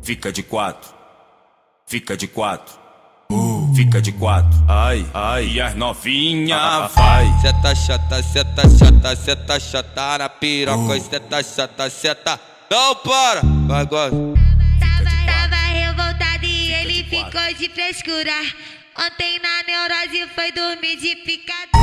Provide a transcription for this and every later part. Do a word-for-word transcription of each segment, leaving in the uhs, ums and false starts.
Fica de quatro, fica de quatro, uh, fica de quatro. Ai, ai, e as novinha ah, vai. Seta chata, seta chata, seta chata na piroca, uh. Seta chata, seta. Não para, vai gosta. Tava, tava revoltado e ele ficou de frescura. Ontem na neurose foi dormir de picada.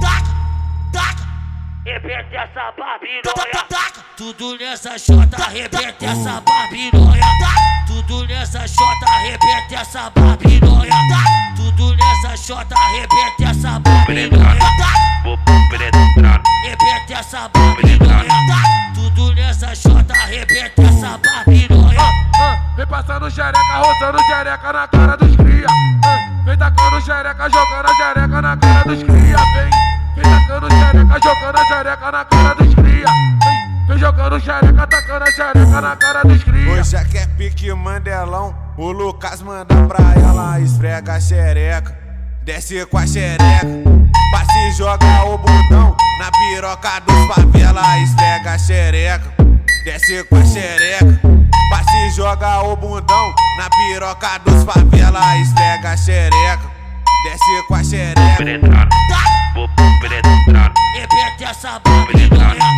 Arrebenta essa babilônia. Tudo nessa chota, arrebenta essa babilônia. Tudo nessa chota, arrebenta essa babilônia. Tudo nessa chota, arrebenta essa babilônia. Arrebenta essa babilônia. Tudo nessa chota, arrebenta essa babilônia. Vem passando xereca, roçando xereca na cara dos cria. Vem tacando xereca, jogando a xereca na cara dos cria. Vem, vem tacando xereca, jogando a xereca na cara dos cria. Vem, vem jogando xereca, tacando a xereca na cara dos cria. Hoje é que é pique Mandelão, o Lucas manda pra ela, esfrega a xereca, desce com a xereca, passe e joga o bundão na piroca dos favela, esfrega a xereca, desce com a xereca, passe e joga o bundão na piroca dos favela, esfrega a xereca, desce com a xereca. Arrebenta essa babilônia.